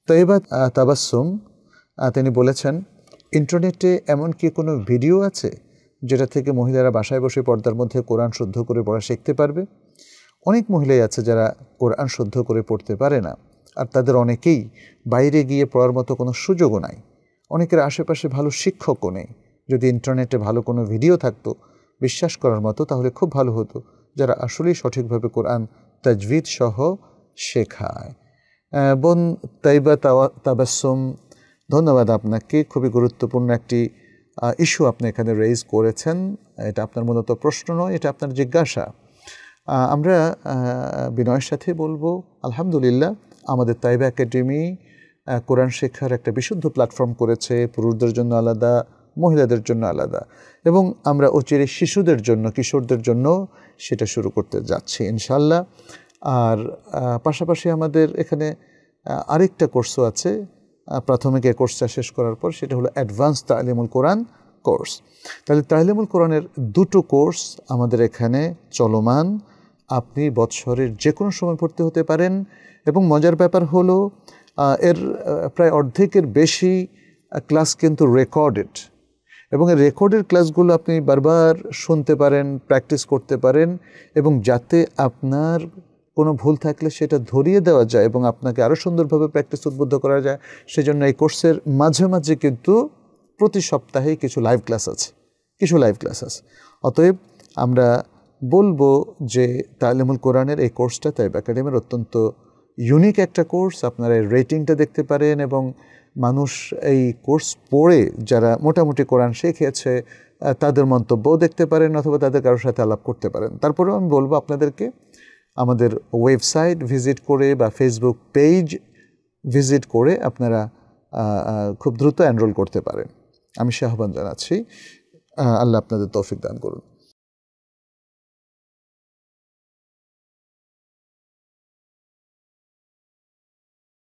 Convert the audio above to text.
তৈবা তাবাসসুম তিনি বলেছেন, ইন্টারনেটে এমন কি কোনো ভিডিও আছে যেটা থেকে মহিলারা বাসায় বসে পর্দার মধ্যে কোরআন শুদ্ধ করে পড়া শিখতে পারবে? অনেক মহিলাই আছে যারা কোরআন শুদ্ধ করে পড়তে পারে না, আর তাদের অনেকেই বাইরে গিয়ে পড়ার মতো কোনো সুযোগও নাই। অনেকের আশেপাশে ভালো শিক্ষকও নেই। যদি ইন্টারনেটে ভালো কোনো ভিডিও থাকতো বিশ্বাস করার মতো, তাহলে খুব ভালো হতো, যারা আসলেই সঠিকভাবে কোরআন তাজভিদ সহ শেখায়। বোন তৈবা তাবাসসুম, ধন্যবাদ আপনাকে। খুবই গুরুত্বপূর্ণ একটি ইস্যু আপনি এখানে রেইজ করেছেন। এটা আপনার মূলত প্রশ্ন নয়, এটা আপনার জিজ্ঞাসা। আমরা বিনয়ের সাথে বলবো, আলহামদুলিল্লাহ আমাদের তাইবা একাডেমি কোরআন শেখার একটা বিশুদ্ধ প্ল্যাটফর্ম করেছে, পুরুষদের জন্য আলাদা, মহিলাদের জন্য আলাদা, এবং আমরা অচিরে শিশুদের জন্য, কিশোরদের জন্য সেটা শুরু করতে যাচ্ছি ইনশাল্লাহ। আর পাশাপাশি আমাদের এখানে আরেকটা কোর্সও আছে প্রাথমিক এই কোর্সটা শেষ করার পর, সেটা হলো অ্যাডভান্স তালিমুল কোরআন কোর্স। তাহলে তালিমুল কোরআনের দুটো কোর্স আমাদের এখানে চলমান। আপনি বৎসরের যে কোনো সময় ভর্তি হতে পারেন, এবং মজার ব্যাপার হলো এর প্রায় অর্ধেকের বেশি ক্লাস কিন্তু রেকর্ডেড, এবং এই রেকর্ডের ক্লাসগুলো আপনি বারবার শুনতে পারেন, প্র্যাকটিস করতে পারেন, এবং যাতে আপনার কোনো ভুল থাকলে সেটা ধরিয়ে দেওয়া যায় এবং আপনাকে আরও সুন্দরভাবে প্র্যাকটিস উদ্বুদ্ধ করা যায়, সেজন্য এই কোর্সের মাঝে মাঝে কিন্তু প্রতি সপ্তাহেই কিছু লাইভ ক্লাস আছে। অতএব আমরা বলবো যে তালিমুল কোরআনের এই কোর্সটা তাইবা একাডেমির অত্যন্ত ইউনিক একটা কোর্স। আপনারা এই রেটিংটা দেখতে পারেন, এবং মানুষ এই কোর্স পড়ে যারা মোটামুটি কোরআন শিখেছে তাদের মন্তব্যও দেখতে পারেন, অথবা তাদের কারোর সাথে আলাপ করতে পারেন। তারপরেও আমি বলবো আপনাদেরকে আমাদের ওয়েবসাইট ভিজিট করে বা ফেসবুক পেজ ভিজিট করে আপনারা খুব দ্রুত এনরোল করতে পারেন। আমি আহ্বান জানাচ্ছি। আল্লাহ আপনাদের তৌফিক দান করুন।